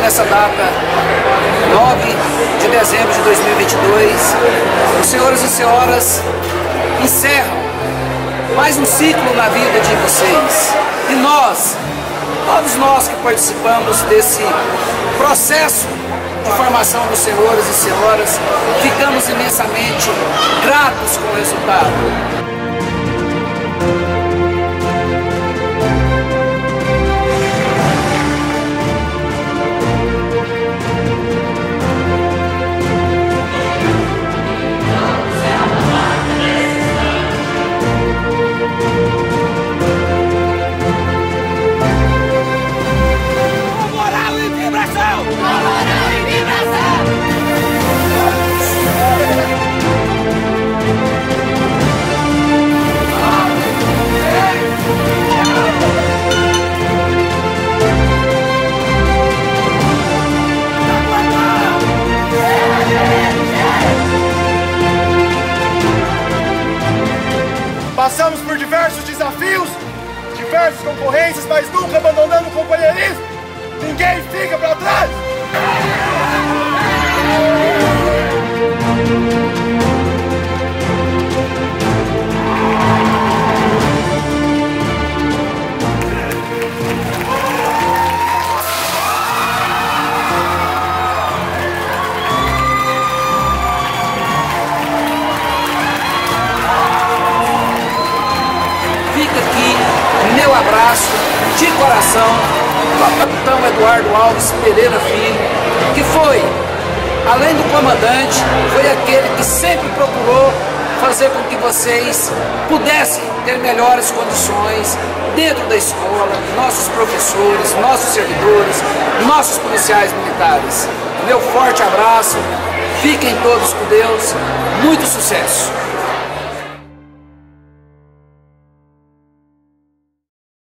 nessa data, 9 de dezembro de 2022, os senhores e senhoras encerram mais um ciclo na vida de vocês. E nós, todos nós que participamos desse processo de formação dos senhores e senhoras, ficamos imensamente gratos com o resultado. Passamos por diversos desafios, diversas concorrências, mas nunca abandonando o companheirismo. Ninguém fica para trás! Meu abraço de coração ao capitão Eduardo Alves Pereira Filho, que foi, além do comandante, foi aquele que sempre procurou fazer com que vocês pudessem ter melhores condições dentro da escola, nossos professores, nossos servidores, nossos policiais militares. Meu forte abraço, fiquem todos com Deus, muito sucesso!